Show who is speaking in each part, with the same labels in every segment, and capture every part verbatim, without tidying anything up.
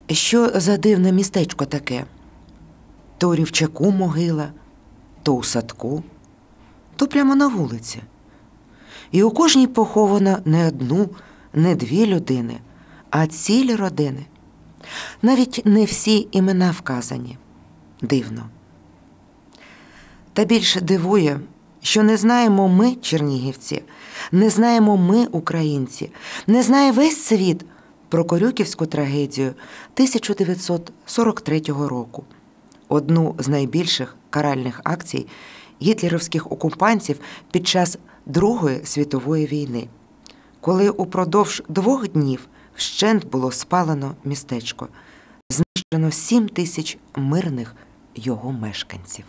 Speaker 1: Що за дивне містечко таке? То у Рівчаку могила, то у садку, то прямо на вулиці. І у кожній поховано не одну, не дві людини, а цілі родини. Навіть не всі імена вказані. Дивно. Та більше дивує, що не знаємо ми, чернігівці, не знаємо ми, українці, не знає весь світ про Корюківську трагедію тисяча дев'ятсот сорок третього року. Одну з найбільших каральних акцій гітлерівських окупантів під час Другої світової війни, коли упродовж двох днів вщент було спалено містечко, знищено сім тисяч мирних його мешканців.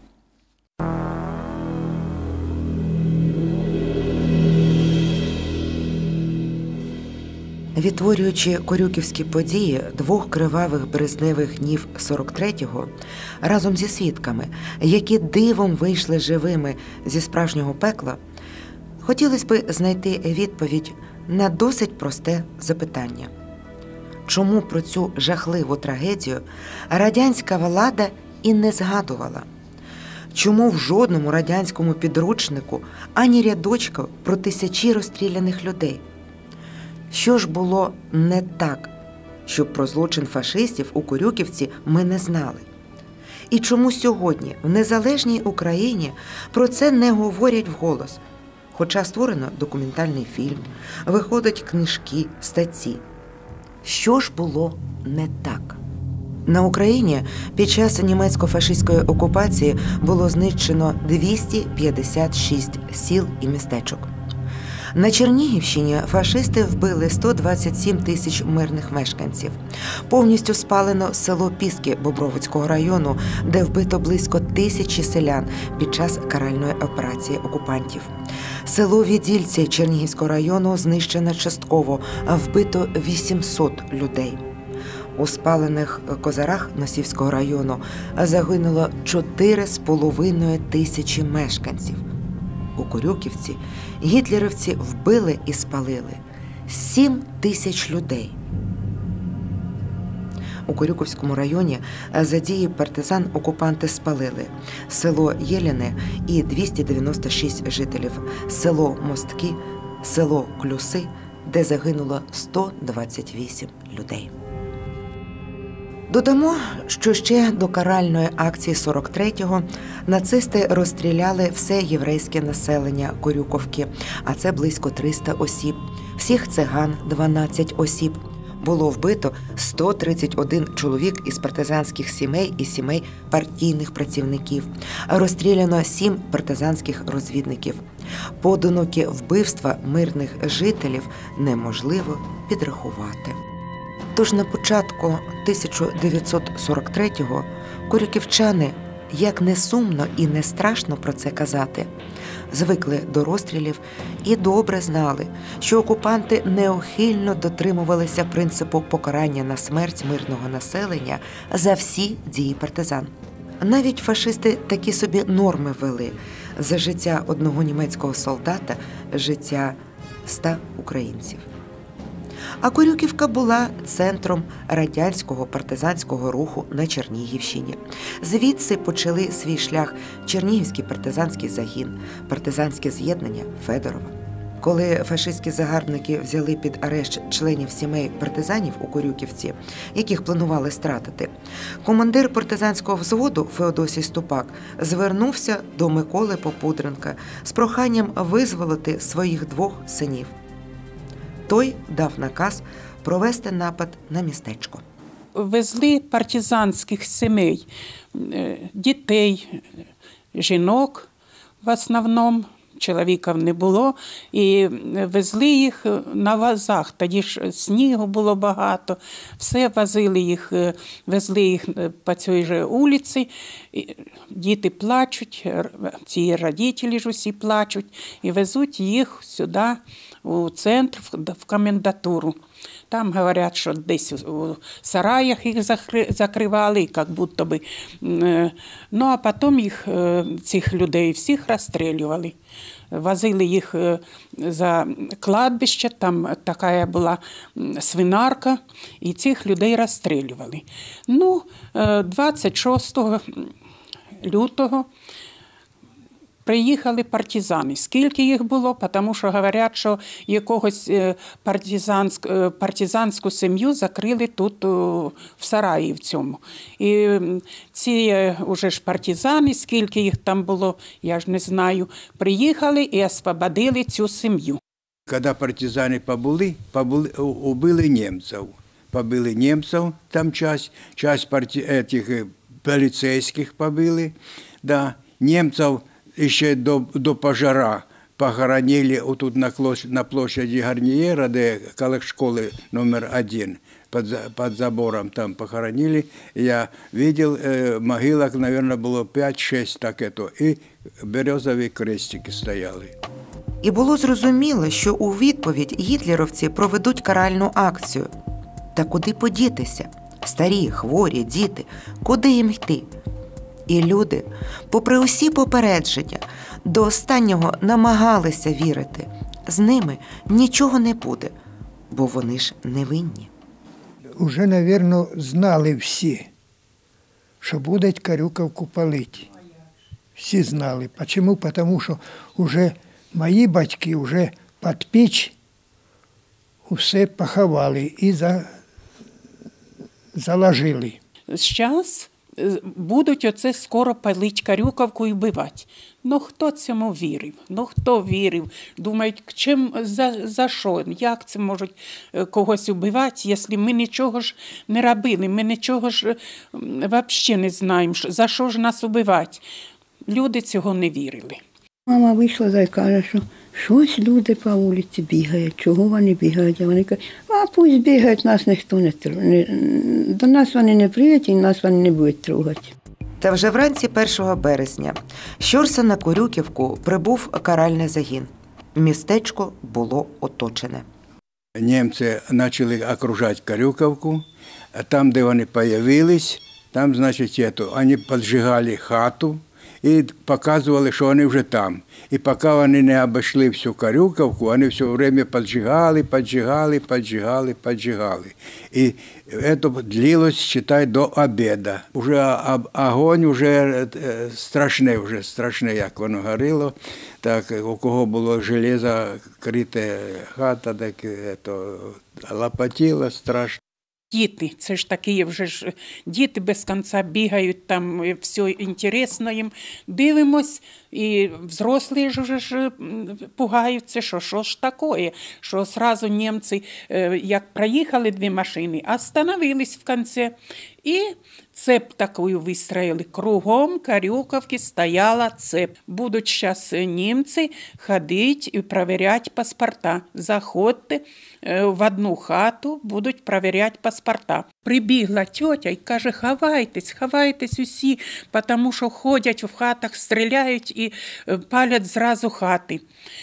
Speaker 1: Відтворюючи корюківські події двох кривавих березневих днів сорок третього, разом зі свідками, які дивом вийшли живими зі справжнього пекла, хотілося б знайти відповідь на досить просте запитання. Чому про цю жахливу трагедію радянська влада і не згадувала? Чому в жодному радянському підручнику ані рядочка про тисячі розстріляних людей? Що ж було не так, щоб про злочин фашистів у Корюківці ми не знали? І чому сьогодні в незалежній Україні про це не говорять вголос? Хоча створено документальний фільм, виходять книжки, статті. Що ж було не так? На Україні під час німецько-фашистської окупації було знищено двісті п'ятдесят шість сіл і містечок. На Чернігівщині фашисти вбили сто двадцять сім тисяч мирних мешканців. Повністю спалено село Піски Бобровицького району, де вбито близько тисячі селян під час каральної операції окупантів. Село Відільці Чернігівського району знищено частково, а вбито вісімсот людей. У спалених Козарах Носівського району загинуло чотири з половиною тисячі мешканців. У Корюківці гітлерівці вбили і спалили сім тисяч людей. У Корюківському районі за дії партизан окупанти спалили село Єліне і двісті дев'яносто шість жителів, село Мостки, село Клюси, де загинуло сто двадцять вісім людей. Додамо, що ще до каральної акції сорок третього нацисти розстріляли все єврейське населення Корюковки, а це близько триста осіб. Всіх циган – дванадцять осіб. Було вбито сто тридцять один чоловік із партизанських сімей і сімей партійних працівників. Розстріляно сім партизанських розвідників. Поодинокі вбивства мирних жителів неможливо підрахувати. Тож на початку тисяча дев'ятсот сорок третього корюківчани, як не сумно і не страшно про це казати, звикли до розстрілів і добре знали, що окупанти неухильно дотримувалися принципу покарання на смерть мирного населення за всі дії партизан. Навіть фашисти такі собі норми ввели: за життя одного німецького солдата – життя ста українців. А Корюківка була центром радянського партизанського руху на Чернігівщині. Звідси почали свій шлях Чернігівський партизанський загін, партизанське з'єднання Федорова. Коли фашистські загарбники взяли під арешт членів сімей партизанів у Корюківці, яких планували стратити, командир партизанського взводу Феодосій Ступак звернувся до Миколи Попудренка з проханням визволити своїх двох синів. Той дав наказ провести напад на містечко.
Speaker 2: Везли партизанських сімей, дітей, жінок в основному, чоловіків не було, і везли їх на вазах. Тоді ж снігу було багато, все возили їх, везли їх по цій же вулиці. Діти плачуть, ці родителі ж усі плачуть, і везуть їх сюди, у центр, в комендатуру. Там говорять, що десь у сараях їх закривали, як будто би. Ну, а потім їх, цих людей всіх розстрілювали. возили їх за кладбище, там така була свинарка, і цих людей розстрілювали. Ну, двадцять шостого лютого приїхали партизани. Скільки їх було? Тому що говорять, що якогось партизанск, партизанську сім'ю закрили тут в сараї в цьому. І ці уже ж партизани, скільки їх там було, я ж не знаю, приїхали і освободили цю сім'ю.
Speaker 3: Коли партизани побули, побули, убили німців. Побили німців, там часть, часть парти, этих, поліцейських побили, да, німців ще до, до пожара похоронили отут на, на площади Гарнієра, де коло школи номер один, под, под забором там похоронили. Я видел, э, могилок, наверное, було п'ять-шість так это, і березові крестики стояли.
Speaker 1: І було зрозуміло, що у відповідь гітлерівці проведуть каральну акцію. Та куди подітися? Старі, хворі, діти. Куди їм йти? І люди, попри усі попередження, до останнього намагалися вірити. З ними нічого не буде, бо вони ж невинні.
Speaker 4: Уже, напевно, знали всі, що будуть Карюківку палити. Всі знали. Чому? Тому що вже мої батьки вже під піч усе поховали і за... заложили.
Speaker 2: Зараз будуть оце скоро палить Карюківку і вбивати. Ну хто цьому вірив? Ну хто вірив? Думають, чим, за, за що? Як це можуть когось вбивати, якщо ми нічого ж не робили, ми нічого ж взагалі не знаємо, за що ж нас вбивати? Люди цього не вірили.
Speaker 5: Мама вийшла і каже, що щось люди по вулиці бігають, чого вони бігають. А вони кажуть, а пусть бігають, нас ніхто не трогає. До нас вони не приїдуть і нас вони не будуть трогати.
Speaker 1: Та вже вранці першого березня щорса на Корюківку прибув каральний загін. Містечко було оточене.
Speaker 3: Німці почали окружати Карюківку, а там, де вони з'явились, там, значить, это, вони піджигали хату і показували, що вони вже там. І поки вони не обійшли всю Карюківку, вони все время піджигали, піджигали, піджигали, піджигали. І це длилось, считай, до обіду. Уже огонь вже страшне, вже страшне, як воно горіло. Так, у кого було железо, крите хата, так це лопотіло страшно.
Speaker 2: Діти, це ж такі вже ж, діти без кінця бігають, там все інтересно їм. Дивимось, і взрослі ж вже ж пугаються, що що ж таке, що одразу німці, як проїхали дві машини, остановились в кінці. І цеп такую выстроили. Кругом Карюківки стояла цеп. Будуть зараз німці ходити і перевіряти паспорта. Заходьте в одну хату, будуть перевіряти паспорта. Прибігла тьотя і каже, ховайтесь, ховайтесь усі, тому що ходять в хатах, стріляють і палять зразу хати.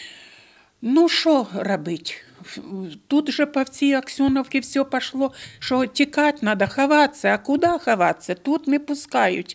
Speaker 2: Ну, що робити? Тут же по всій Аксьоновці все пішло, що тікати треба, ховатися. А куди ховатися? Тут не пускають.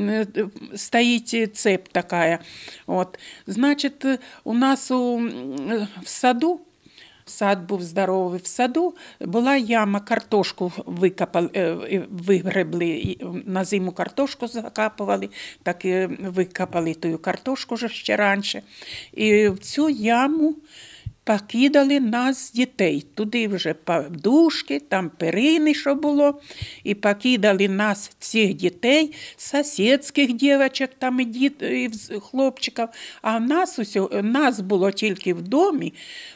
Speaker 2: Стоїть цеп така. От. Значить, у нас у, в саду, сад був здоровий, в саду була яма, картошку викопали, вигребли, на зиму картошку закапували, так і викопали ту картошку вже ще раніше. І в цю яму покидали нас, дітей. Туди вже подушки, там перини, що було. І покидали нас, всіх дітей, сусідських дівчаток, там і, діт, і хлопчиків. А нас, усього, нас було тільки в домі.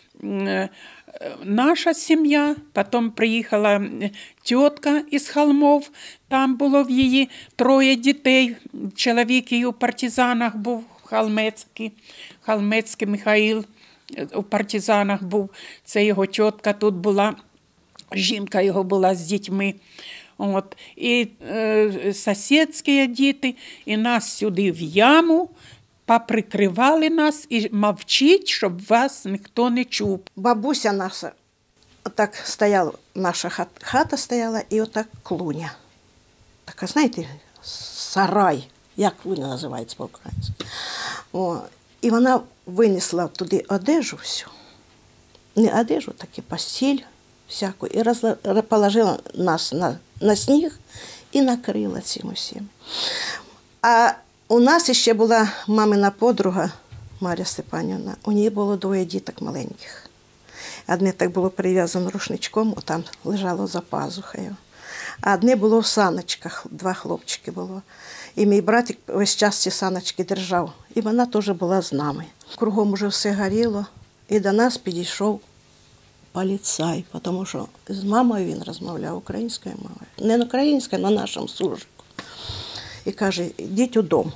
Speaker 2: Наша сім'я, потім приїхала тітка із Холмов, там було в її троє дітей, чоловік її у партизанах був, Холмецький, Холмецький Михаїл, у партизанах був, це його тітка тут була, жінка його була з дітьми. От. І е, сусідські діти, і нас сюди в яму, поприкривали нас і мовчіть, щоб вас ніхто не чув.
Speaker 6: Бабуся наша, отак стояла, наша хата, хата стояла, і отак клуня. Така, знаєте, сарай, як клуня називається по-українськи. О, І вона винесла туди одежу всю, не одежу, так і постіль всяку, і розла- положила нас на, на сніг і накрила цим усім. А у нас ще була мамина подруга Марія Степанівна, у неї було двоє діток маленьких. Одне так було прив'язано рушничком, отам лежало за пазухою. А одне було в саночках, два хлопчики було. І мій братик весь час ці саночки держав. І вона теж була з нами. Кругом уже все горіло, і до нас підійшов поліцай, тому що з мамою він розмовляв українською мовою. Не українською, але на нашому суржику. І каже, йдіть у дом.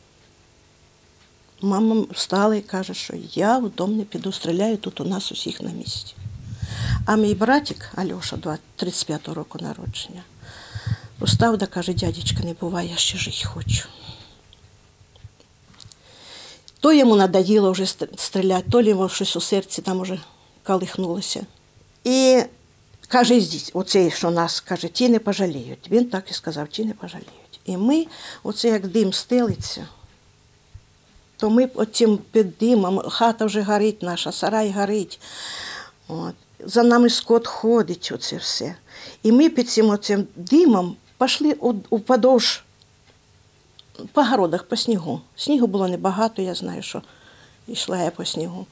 Speaker 6: Мама встала і каже, що я в дом не піду, стріляю тут у нас усіх на місці. А мій братик, Альоша, тридцять п'ятого року народження, устав да каже, дядечка, не буває, я ще жити хочу. То йому надоїло вже стріляти, то йому щось у серці там уже колихнулося. І каже, йдіть, оцей, що нас, каже, ті не пожаліють. Він так і сказав, ті не пожаліють. І ми, оце як дим стелиться, то ми оцим під димом, хата вже горить наша, сарай горить. От. За нами скот ходить, оце все. І ми під цим оцим димом пішли вподовж по городах, по снігу. Снігу було небагато, я знаю, що йшла я по снігу.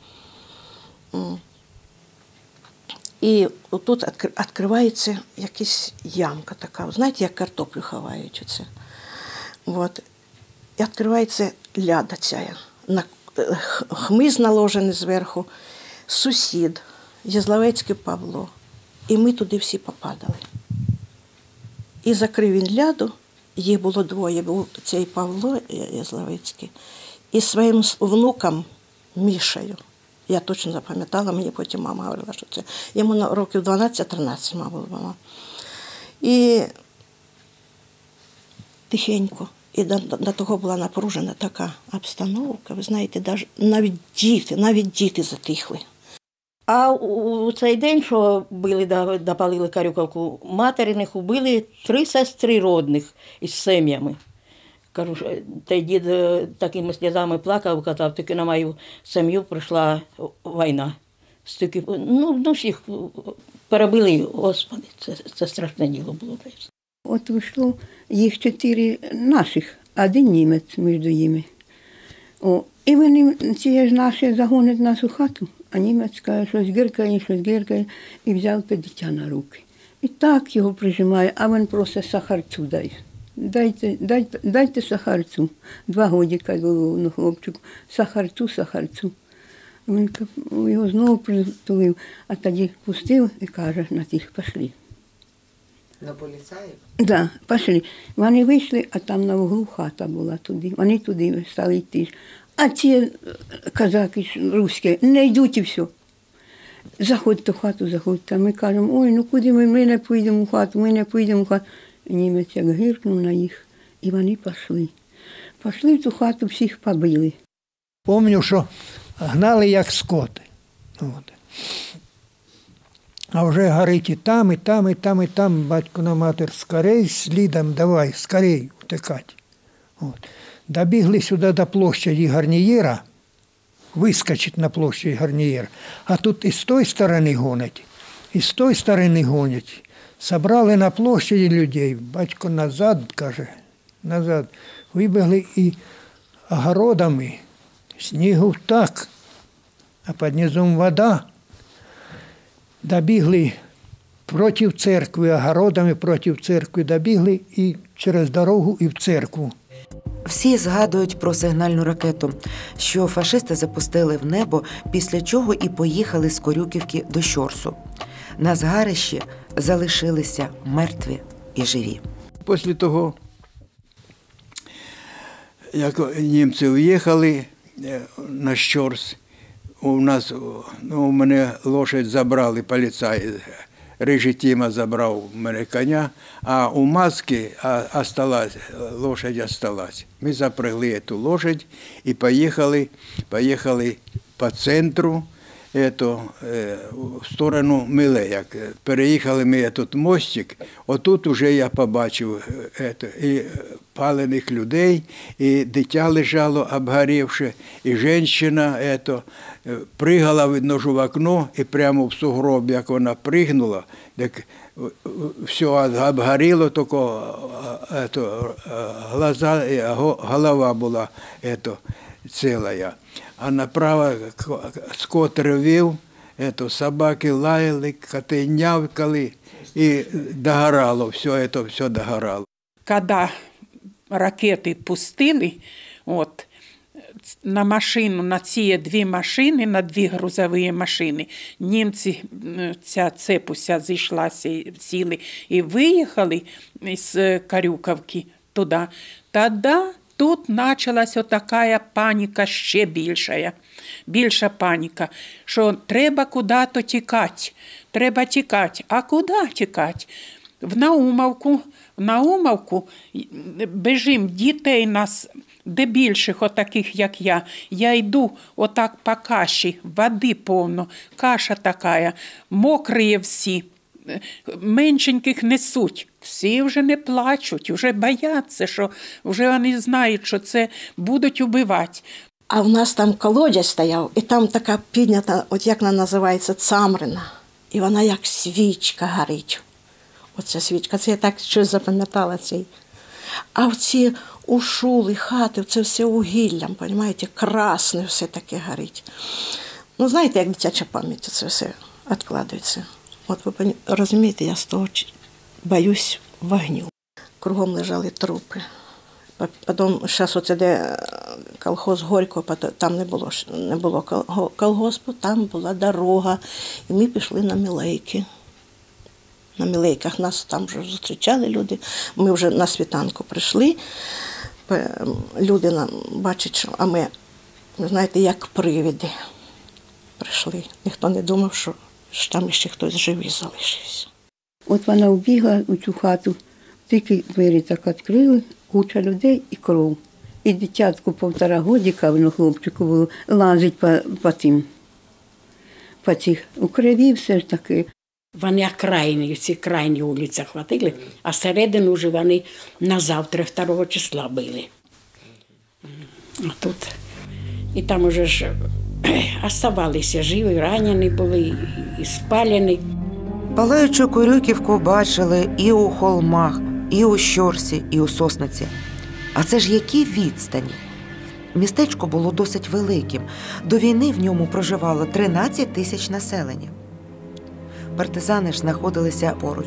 Speaker 6: І тут відкривається якась ямка така, знаєте, як картоплю ховають оце. От. І відкривається ляда ця, хмиз наложений зверху, сусід, Язловецький Павло. І ми туди всі попадали. І закрив він ляду, їх було двоє, був цей Павло Язловецький, і своїм внуком Мішею. Я точно запам'ятала, мені потім мама говорила, що це. Йому років дванадцять-тринадцять, мабуть, було. І тихенько. І до, до того була напружена така обстановка. Ви знаєте, навіть діти, навіть діти затихли.
Speaker 7: А у цей день, що били, допалили Карюківку, материних убили три сестри родних із сім'ями. Кажу, той дід такими сльозами плакав, казав, тільки на мою сім'ю прийшла війна. Стільки, ну, ну, всіх перебили, Господи, це, це страшне діло було.
Speaker 5: От вийшло їх чотири наших, один німець між ними. О, і вони, ці ж наші, загонять нас у хату, а німець каже, щось гіркає, щось гіркає, і взяв те дитя на руки. І так його прижимає, а він просить сахарцю дай. Дайте, дайте, дайте сахарцю. Два годика було на хлопчику. Сахарцю, сахарцю. Він його знову притулив, а тоді пустив і каже, на тих, пішли.
Speaker 1: На поліцаїв?
Speaker 5: Так, да, пішли. Вони вийшли, а там на вуглу хата була туди. Вони туди стали йти. А ці казаки руські не йдуть і все. Заходьте в хату, заходьте. А ми кажемо, ой, ну куди ми, ми не поїдемо в хату, ми не поїдемо в хату. Німець як гиркнув на їх, і вони пішли. Пішли в ту хату, всіх побили.
Speaker 4: Пам'ятаю, що гнали як скоти. От. А вже горить і там, і там, і там, і там. Батько на матір, скорей слідом, давай, скорей утекати. От. Добігли сюди до площаді Гарнієра, вискочить на площадь Гарнієра. А тут і з тої сторони гонять, і з тої сторони гонять. Собрали на площаді людей. Батько назад, каже, назад. Вибігли і огородами, снігу так, а під низом вода. Добігли проти церкви, огородами проти церкви добігли і через дорогу і в церкву.
Speaker 1: Всі згадують про сигнальну ракету, що фашисти запустили в небо, після чого і поїхали з Корюківки до Щорсу. На згарищі залишилися мертві і живі.
Speaker 3: Після того, як німці в'їхали на Щорс, у нас, ну, у мене лошадь забрали, поліцаї, Рижий Тіма забрав у мене коня, а у Маски осталась, лошадь осталась. Ми запрягли цю лошадь і поїхали, поїхали по центру, ето, е, в сторону Миле. Як переїхали ми тут мостик, отут уже я побачив ето, і палених людей, і дитя лежало обгорівши, і жінка ето, пригала, видно, в окно, і прямо в сугроб, як вона пригнула, так все обгоріло, тільки ето, глаза, голова була ето, ціла. А направо скот ревів, ето, собаки лаяли, коти нявкали, і догорало, все це все догорало.
Speaker 2: Коли ракети пустили, от, на машину, на ці дві машини, на дві грузові машини, німці, ця цепуся зійшлася, сіли і виїхали з Карюковки туди. Тоді тут почалась отака паніка ще більша, більша паніка, що треба куди-то тікати, треба тікати. А куди тікати? В Наумовку, в Наумовку біжим, дітей нас, де більших, отаких, як я. Я йду отак по каші, води повно, каша така, мокриє всі, меншеньких несуть. Всі вже не плачуть, вже бояться, що вже вони знають, що це будуть убивати.
Speaker 6: А в нас там колодязь стояв, і там така піднята, от як вона називається, цамрина. І вона як свічка горить. Оця свічка, це я так щось запам'ятала цей. А оці ушули, хати, це все угіллям, розумієте, красне все таке горить. Ну, знаєте, як дитяча пам'ять, це все відкладається. От ви розумієте, я з того боюсь вогню. Кругом лежали трупи. Потім, зараз оце де колгосп Горького, там не було, не було колгоспу, там була дорога. І ми пішли на Мілейки. На Мілейках нас там вже зустрічали люди. Ми вже на світанку прийшли. Люди нам бачать, що а ми, знаєте, як привиди прийшли. Ніхто не думав, що, що там ще хтось живий залишився.
Speaker 5: От вона вбігла у цю хату, тільки двері так відкрили, куча людей і кров. І дитятку півтора годика, воно хлопчику було, лазить по, по тим, по цих, у крові все ж таки.
Speaker 8: Вони крайні, ці крайні вулиці хватили, а середину вже вони на завтра, другого числа били. А тут, і там уже ж оставалися живі, ранені були, і спалені.
Speaker 1: Палаючу Корюківку бачили і у холмах, і у Щорсі, і у Сосниці. А це ж які відстані? Містечко було досить великим. До війни в ньому проживало тринадцять тисяч населення. Партизани ж знаходилися поруч.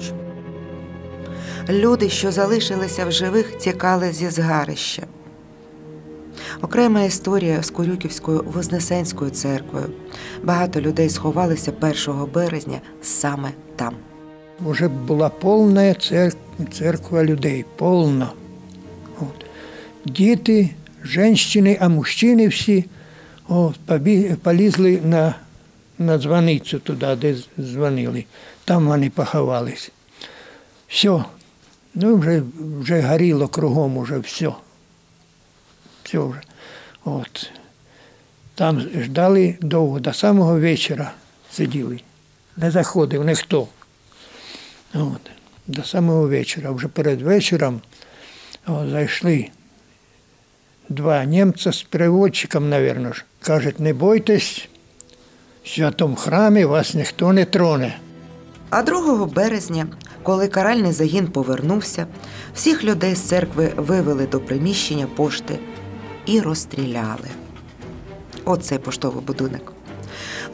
Speaker 1: Люди, що залишилися в живих, тікали зі згарища. Окрема історія з Корюківською Вознесенською церквою. Багато людей сховалися першого березня саме там.
Speaker 4: Уже була повна церква, церква людей, повна. От. Діти, жінки, а мужчини всі от, побіг, полізли на, на дзвоницю туди, де дзвонили. Там вони поховались. Все. Ну, вже, вже горіло кругом, уже все. Все вже. От. Там ждали довго, до самого вечора сиділи. Не заходив ніхто. От. До самого вечора. Вже перед вечором от, зайшли два німця з переводчиком, мабуть, ж. Кажуть, не бойтесь, в святому храмі вас ніхто не троне.
Speaker 1: А другого березня, коли каральний загін повернувся, всіх людей з церкви вивели до приміщення пошти і розстріляли. Оцей поштовий будинок.